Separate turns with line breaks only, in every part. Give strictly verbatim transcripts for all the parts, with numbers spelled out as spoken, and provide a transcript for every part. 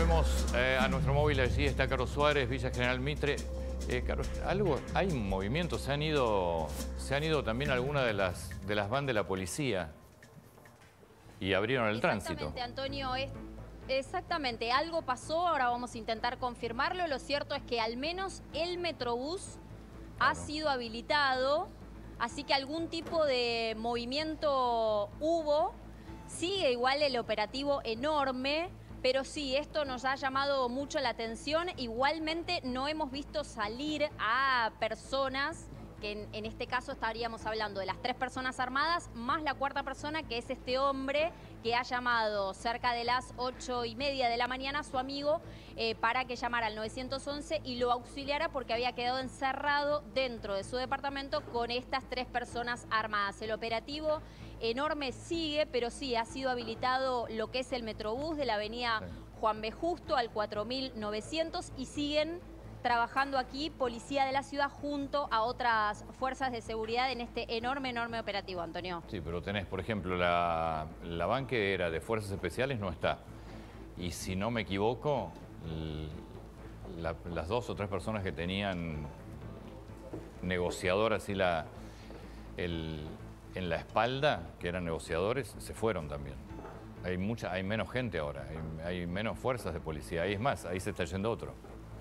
Volvemos eh, a nuestro móvil. Allí está Carlos Suárez, Villa General Mitre. Eh, Carlos, algo, hay movimientos, se han ido, se han ido también algunas de las de las van de la policía y abrieron el tránsito.
Exactamente, Antonio, es, exactamente, algo pasó, ahora vamos a intentar confirmarlo. Lo cierto es que al menos el Metrobús
Claro.
ha sido habilitado, así que algún tipo de movimiento hubo. Sigue igual el operativo enorme, pero sí, esto nos ha llamado mucho la atención. Igualmente no hemos visto salir a personas, que en, en este caso estaríamos hablando de las tres personas armadas, más la cuarta persona, que es este hombre que ha llamado cerca de las ocho y media de la mañana a su amigo eh, para que llamara al nueve once y lo auxiliara porque había quedado encerrado dentro de su departamento con estas tres personas armadas. El operativo enorme sigue, pero sí, ha sido habilitado lo que es el Metrobús de la avenida
Sí.
Juan B. Justo al cuatro mil novecientos y siguen trabajando aquí policía de la ciudad junto a otras fuerzas de seguridad en este enorme, enorme operativo, Antonio.
Sí, pero tenés, por ejemplo, la, la van que era de Fuerzas Especiales no está. Y si no me equivoco, l- la- las dos o tres personas que tenían negociador así la, el- en la espalda, que eran negociadores, se fueron también. Hay mucha, hay menos gente ahora, hay, hay menos fuerzas de policía. Ahí es más, ahí se está yendo otro.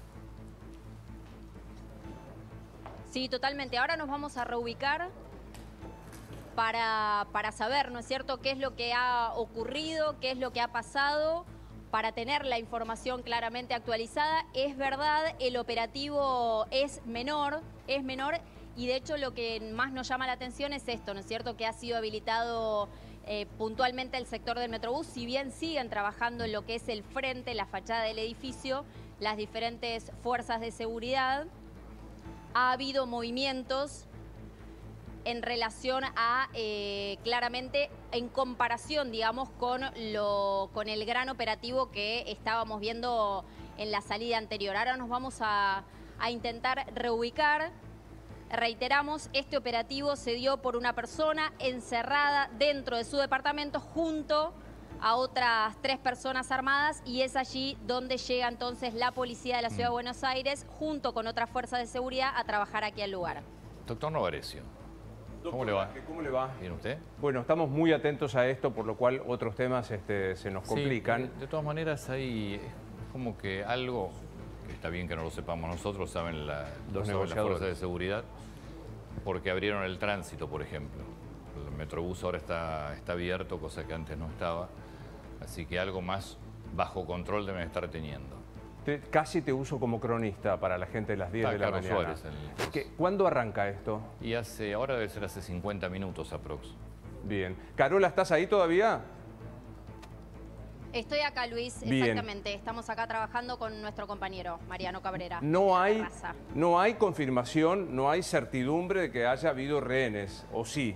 Sí, totalmente. Ahora nos vamos a reubicar para, para saber, ¿no es cierto?, qué es lo que ha ocurrido, qué es lo que ha pasado, para tener la información claramente actualizada. Es verdad, el operativo es menor, es menor, y de hecho lo que más nos llama la atención es esto, ¿no es cierto?, que ha sido habilitado eh, puntualmente el sector del Metrobús. Si bien siguen trabajando en lo que es el frente, la fachada del edificio, las diferentes fuerzas de seguridad, ha habido movimientos en relación a, eh, claramente, en comparación, digamos, con, lo, con el gran operativo que estábamos viendo en la salida anterior. Ahora nos vamos a, a intentar reubicar. Reiteramos, este operativo se dio por una persona encerrada dentro de su departamento junto a otras tres personas armadas, y es allí donde llega entonces la policía de la Ciudad de Buenos Aires junto con otras fuerzas de seguridad a trabajar aquí al lugar.
Doctor Novarecio, ¿cómo
Doctor
le va?
Vázquez, ¿cómo le va?
¿Bien usted?
Bueno, estamos muy atentos a esto, por lo cual otros temas este, se nos complican.
Sí, de, de todas maneras hay es como que algo, que está bien que no lo sepamos nosotros, saben la,
Los
lo saben las
negociadores.
fuerzas de seguridad, porque abrieron el tránsito, por ejemplo. El Metrobús ahora está, está abierto, cosa que antes no estaba, así que algo más bajo control deben estar teniendo.
Te- casi te uso como cronista para la gente de las diez
Está
de la
Carlos
mañana.
Suárez en el-
¿Qué- ¿Cuándo arranca esto?
Y hace, ahora debe ser hace cincuenta minutos aprox.
Bien. Carola, ¿estás ahí todavía?
Estoy acá, Luis,
Bien.
exactamente. Estamos acá trabajando con nuestro compañero, Mariano Cabrera.
No
de la
hay,
Terraza.
no hay confirmación, no hay certidumbre de que haya habido rehenes, ¿o sí?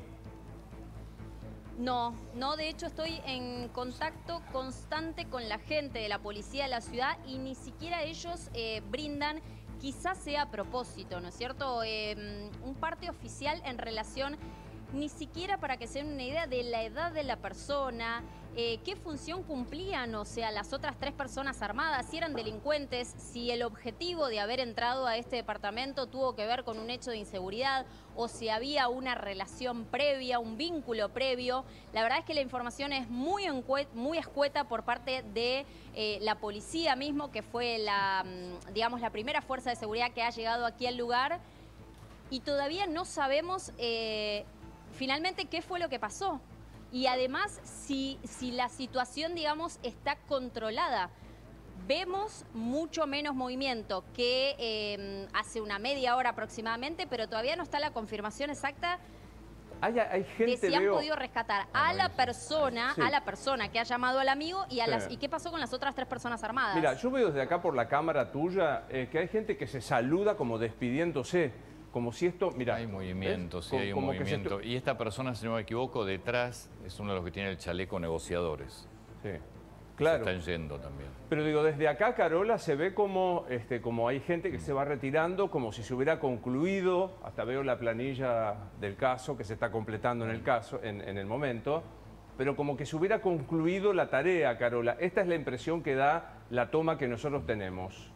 No, no, de hecho estoy en contacto constante con la gente de la policía de la ciudad y ni siquiera ellos eh, brindan, quizás sea a propósito, ¿no es cierto?, Eh, un parte oficial en relación, ni siquiera para que se den una idea de la edad de la persona, eh, qué función cumplían, o sea, las otras tres personas armadas, si eran delincuentes, si el objetivo de haber entrado a este departamento tuvo que ver con un hecho de inseguridad o si había una relación previa, un vínculo previo. La verdad es que la información es muy, encue- muy escueta por parte de eh, la policía mismo, que fue la, mm, digamos, la primera fuerza de seguridad que ha llegado aquí al lugar, y todavía no sabemos eh, finalmente qué fue lo que pasó. Y además, si, si la situación, digamos, está controlada. Vemos mucho menos movimiento que eh, hace una media hora aproximadamente, pero todavía no está la confirmación exacta
Hay, hay
de
gente,
si han
veo...
podido rescatar a la persona,
Sí.
a la persona que ha llamado al amigo y a
Sí.
las y qué pasó con las otras tres personas armadas.
Mira, yo veo desde acá por la cámara tuya eh, que hay gente que se saluda como despidiéndose, como si esto... Mira,
Hay movimiento,
¿ves?
sí, hay un
Como que se
movimiento. Y esta persona, si no me equivoco, detrás es uno de los que tiene el chaleco negociadores.
Sí, claro.
Se están yendo también.
Pero digo, desde acá, Carola, se ve como, este, como hay gente que se va retirando, como si se hubiera concluido, hasta veo la planilla del caso que se está completando en el caso, en, en el momento, pero como que se hubiera concluido la tarea, Carola. Esta es la impresión que da la toma que nosotros tenemos.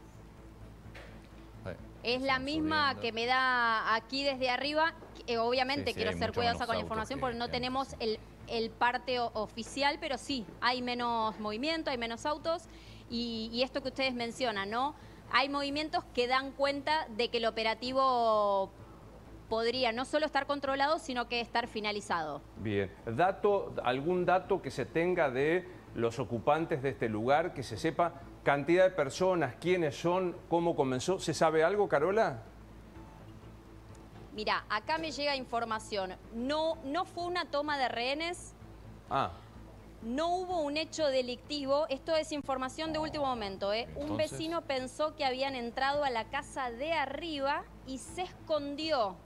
Es la misma que me da aquí desde arriba. Eh, obviamente
sí, sí,
quiero
hay
ser
mucho
cuidadosa
menos
con la
autos
información
que-
porque no
que
tenemos
antes.
el, el parte o- oficial, pero sí, hay menos movimiento, hay menos autos. Y, y esto que ustedes mencionan, ¿no? Hay movimientos que dan cuenta de que el operativo podría no solo estar controlado, sino que estar finalizado.
Bien. Dato, ¿algún dato que se tenga de los ocupantes de este lugar, que se sepa cantidad de personas, quiénes son, cómo comenzó? ¿Se sabe algo, Carola?
Mira, acá me llega información. No, no fue una toma de rehenes,
Ah,
no hubo un hecho delictivo. Esto es información de último momento, ¿eh? Un
Entonces-
vecino pensó que habían entrado a la casa de arriba y se escondió.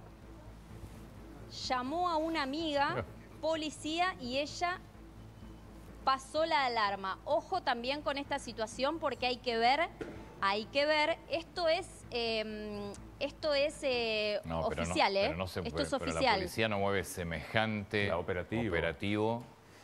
Llamó a una amiga, policía, y ella pasó la alarma. Ojo también con esta situación porque hay que ver, hay que ver, esto es, eh, esto es eh,
No, pero no-
oficial, ¿eh?
pero no se
esto
puede,
es
pero la
oficial.
policía no mueve semejante
La operativo.
operativo.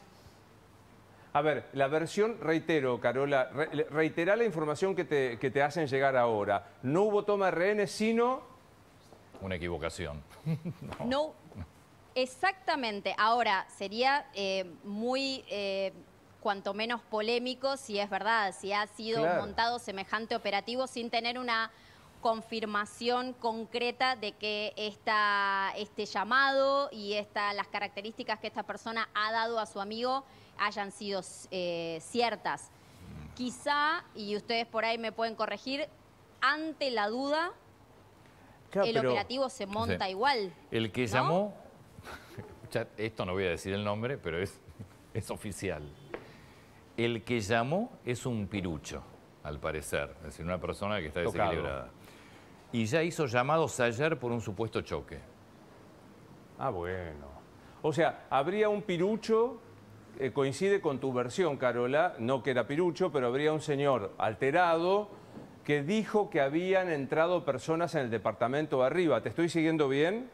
a ver, la versión, reitero, Carola, re- reitera la información que te, que te hacen llegar ahora. No hubo toma de rehenes, sino...
Una equivocación.
No, exactamente. Ahora, sería eh, muy, eh, cuanto menos polémico si es verdad, si ha sido
Claro.
montado semejante operativo sin tener una confirmación concreta de que esta, este llamado y esta, las características que esta persona ha dado a su amigo hayan sido eh, ciertas. Quizá, y ustedes por ahí me pueden corregir, ante la duda,
Claro,
el
pero-
operativo se monta
Sí.
igual.
El que
¿no?
llamó, ya, esto no voy a decir el nombre, pero es, es oficial. El que llamó es un pirucho, al parecer, es decir, una persona que está
Tocado.
desequilibrada. Y ya hizo llamados ayer por un supuesto choque.
Ah, bueno. O sea, habría un pirucho, eh, coincide con tu versión, Carola, no que era pirucho, pero habría un señor alterado que dijo que habían entrado personas en el departamento de arriba. ¿Te estoy siguiendo bien?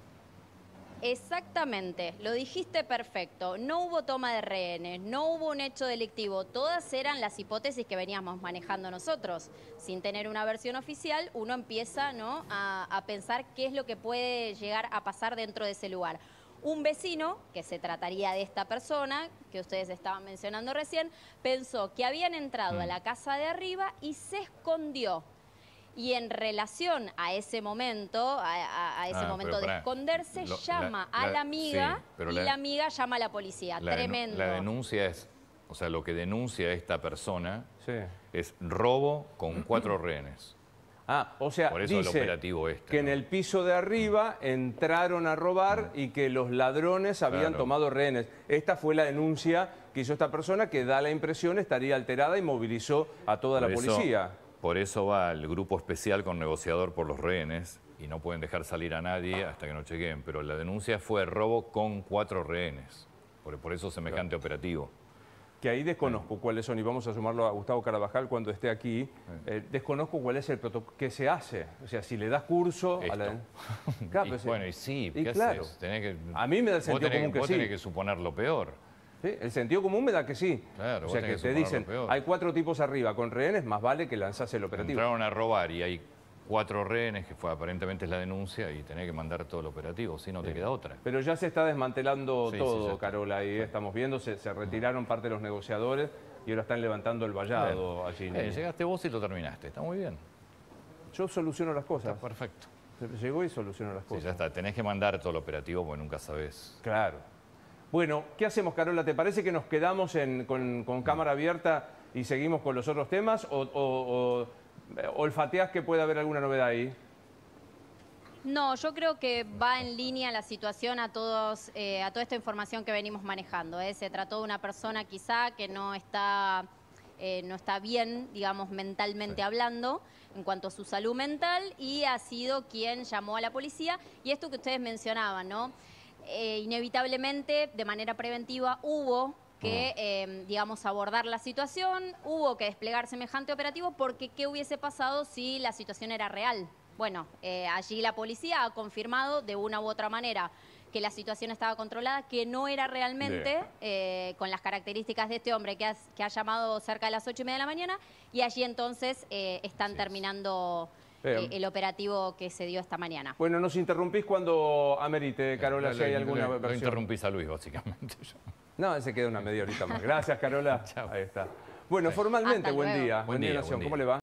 Exactamente, lo dijiste perfecto. No hubo toma de rehenes, no hubo un hecho delictivo. Todas eran las hipótesis que veníamos manejando nosotros. Sin tener una versión oficial, uno empieza, ¿no?, a, a pensar qué es lo que puede llegar a pasar dentro de ese lugar. Un vecino, que se trataría de esta persona, que ustedes estaban mencionando recién, pensó que habían entrado a la casa de arriba y se escondió. Y en relación a ese momento, a, a- a ese
Ah,
momento
pero
de
pará.
esconderse,
Lo-
llama
la-
a
la-
la amiga
sí, pero
y
la-
la, amiga llama a la policía.
La, denu-
Tremendo.
la denuncia es, o sea, lo que denuncia esta persona
Sí.
es robo con cuatro rehenes.
Ah, o sea,
Por eso el
dice
operativo este,
que en
¿no?
el piso de arriba entraron a robar y que los ladrones habían
Claro.
tomado rehenes. Esta fue la denuncia que hizo esta persona, que da la impresión estaría alterada y movilizó a toda
Por
la
eso-
policía.
Por eso va el grupo especial con negociador por los rehenes y no pueden dejar salir a nadie hasta que no chequeen. Pero la denuncia fue robo con cuatro rehenes. Por, por eso semejante operativo.
Que ahí desconozco cuáles son, y vamos a sumarlo a Gustavo Carabajal cuando esté aquí. Eh, desconozco cuál es el protocolo que se hace. O sea, si le das curso a la...
Esto.
Claro,
Y
pues,
bueno, y sí,
y
¿qué
claro.
haces? Tenés que,
A mí me da el
vos
sentido
tenés,
común que
vos
sí.
tenés que suponer lo peor.
Sí, el sentido común me da que sí.
Claro,
o
vos
sea, que
tenés
te
que suponer
dicen,
lo peor.
hay cuatro tipos arriba con rehenes, más vale que lanzás el operativo.
Entraron a robar y hay cuatro rehenes, que fue aparentemente es la denuncia, y tenés que mandar todo el operativo, si no te queda otra.
Pero ya se está desmantelando
Sí, sí,
todo,
ya está.
Carola, ahí estamos viendo, se, se retiraron parte de los negociadores y ahora están levantando el vallado allí.
Eh, llegaste vos y lo terminaste, está muy bien,
Yo soluciono las cosas.
está perfecto.
Llegó y soluciono las
Sí,
cosas.
ya está, tenés que mandar todo el operativo porque nunca sabés.
Claro. Bueno, ¿qué hacemos, Carola? ¿Te parece que nos quedamos en- con, con cámara abierta y seguimos con los otros temas? ¿O, o- o, eh, olfateás que puede haber alguna novedad ahí?
No, yo creo que va en línea la situación a todos, eh, a toda esta información que venimos manejando. ¿eh? Se trató de una persona quizá que no está, eh, no está bien, digamos, mentalmente hablando, en cuanto a su salud mental, y ha sido quien llamó a la policía. Y esto que ustedes mencionaban, ¿no? Eh, inevitablemente, de manera preventiva, hubo que, eh, digamos, abordar la situación, hubo que desplegar semejante operativo, porque ¿qué hubiese pasado si la situación era real? Bueno, eh, allí la policía ha confirmado de una u otra manera que la situación estaba controlada, que no era realmente eh, con las características de este hombre que ha, que ha llamado cerca de las ocho y media de la mañana, y allí entonces eh, están sí. terminando eh, el operativo que se dio esta mañana.
Bueno, nos interrumpís cuando amerite, Carola, si hay alguna
lo,
versión.
Lo interrumpís a Luis, básicamente.
No, se queda una media horita más. Gracias, Carola. Ahí está. Bueno, formalmente, buen día.
Buen día, buen día.
¿Cómo le va?